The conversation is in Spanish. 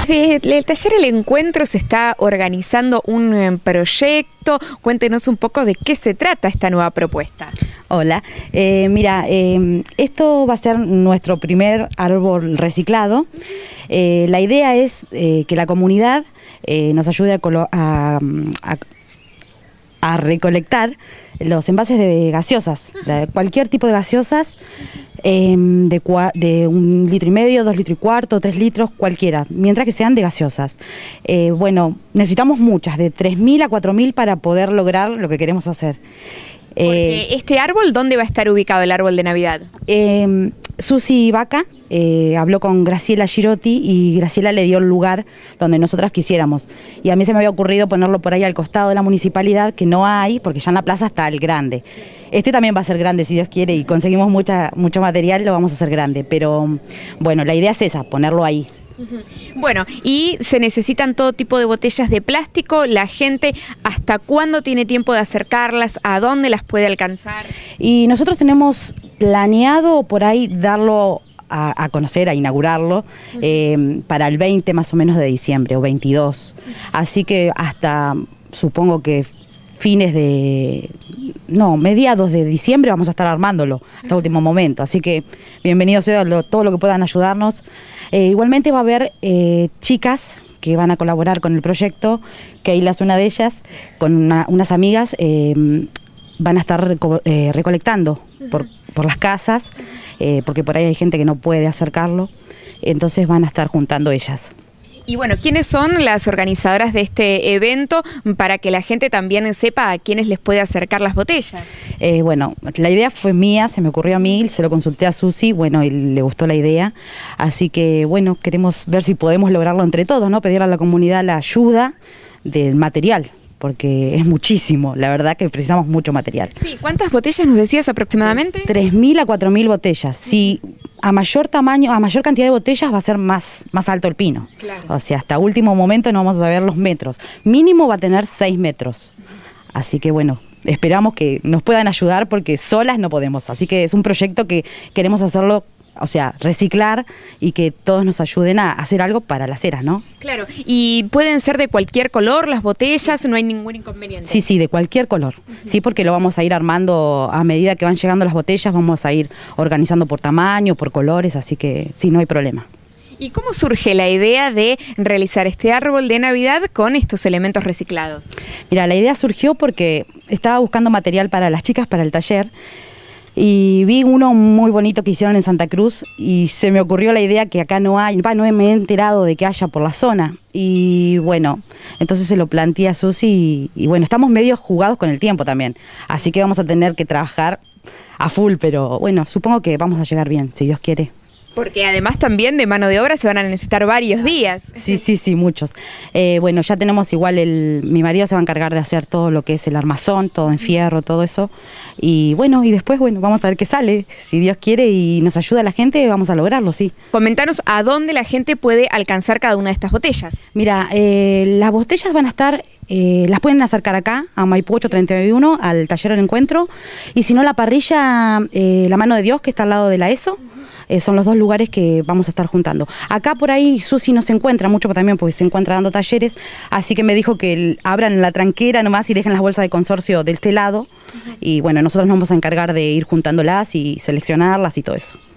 Desde el taller El Encuentro se está organizando un proyecto. Cuéntenos un poco de qué se trata esta nueva propuesta. Hola, mira, esto va a ser nuestro primer árbol reciclado. La idea es que la comunidad nos ayude a recolectar los envases de gaseosas, cualquier tipo de gaseosas, de 1,5 litros, 2,25 litros, 3 litros, cualquiera, mientras que sean de gaseosas. Bueno, necesitamos muchas, de 3.000 a 4.000 para poder lograr lo que queremos hacer. Porque este árbol, ¿dónde va a estar ubicado el árbol de Navidad? Susi Vaca habló con Graciela Girotti y Graciela le dio el lugar donde nosotras quisiéramos. Y a mí se me había ocurrido ponerlo por ahí al costado de la municipalidad, que no hay, porque ya en la plaza está el grande. Este también va a ser grande, si Dios quiere, y conseguimos mucho material, lo vamos a hacer grande. Pero bueno, la idea es esa, ponerlo ahí. Bueno, y se necesitan todo tipo de botellas de plástico. La gente, ¿hasta cuándo tiene tiempo de acercarlas? ¿A dónde las puede alcanzar? Y nosotros tenemos planeado por ahí darlo a conocer, a inaugurarlo, para el 20 más o menos de diciembre o 22. Así que hasta, supongo que mediados de diciembre vamos a estar armándolo hasta último momento. Así que bienvenidos sea todo lo que puedan ayudarnos. Igualmente va a haber chicas que van a colaborar con el proyecto. Keila es una de ellas, con unas amigas. Van a estar recolectando por las casas, porque por ahí hay gente que no puede acercarlo, entonces van a estar juntando ellas. Y bueno, ¿quiénes son las organizadoras de este evento para que la gente también sepa a quiénes les puede acercar las botellas? Bueno, la idea fue mía, se me ocurrió a mí, se lo consulté a Susi, bueno, y le gustó la idea, así que bueno, queremos ver si podemos lograrlo entre todos, ¿no? Pedir a la comunidad la ayuda del material, porque es muchísimo, la verdad que precisamos mucho material. Sí, ¿cuántas botellas nos decías aproximadamente? 3.000 a 4.000 botellas. Si a mayor tamaño, a mayor cantidad de botellas va a ser más alto el pino. Claro. O sea, hasta último momento no vamos a ver los metros. Mínimo va a tener 6 metros. Así que bueno, esperamos que nos puedan ayudar porque solas no podemos. Así que es un proyecto que queremos hacerlo, o sea, reciclar y que todos nos ayuden a hacer algo para las eras, ¿no? Claro, y pueden ser de cualquier color las botellas, no hay ningún inconveniente. Sí, de cualquier color. Sí, porque lo vamos a ir armando a medida que van llegando las botellas, vamos a ir organizando por tamaño, por colores, así que sí, no hay problema. ¿Y cómo surge la idea de realizar este árbol de Navidad con estos elementos reciclados? Mira, la idea surgió porque estaba buscando material para las chicas para el taller, y vi uno muy bonito que hicieron en Santa Cruz y se me ocurrió la idea que acá no hay, no me he enterado de que haya por la zona. Y bueno, entonces se lo planteé a Susi y bueno, estamos medio jugados con el tiempo también. Así que vamos a tener que trabajar a full, pero bueno, supongo que vamos a llegar bien, si Dios quiere. Porque además también de mano de obra se van a necesitar varios días. Sí, muchos. Bueno, ya tenemos igual, mi marido se va a encargar de hacer todo lo que es el armazón, todo en fierro, todo eso. Y bueno, y después, bueno, vamos a ver qué sale. Si Dios quiere y nos ayuda la gente, vamos a lograrlo, sí. Comentanos a dónde la gente puede alcanzar cada una de estas botellas. Mira, las botellas van a estar, las pueden acercar acá, a Maipú 831, al taller El Encuentro. Y si no, la parrilla, La Mano de Dios, que está al lado de la ESO. Son los dos lugares que vamos a estar juntando. Acá por ahí Susi no se encuentra mucho también porque se encuentra dando talleres, así que me dijo que abran la tranquera nomás y dejen las bolsas de consorcio de este lado. Y bueno, nosotros nos vamos a encargar de ir juntándolas y seleccionarlas y todo eso.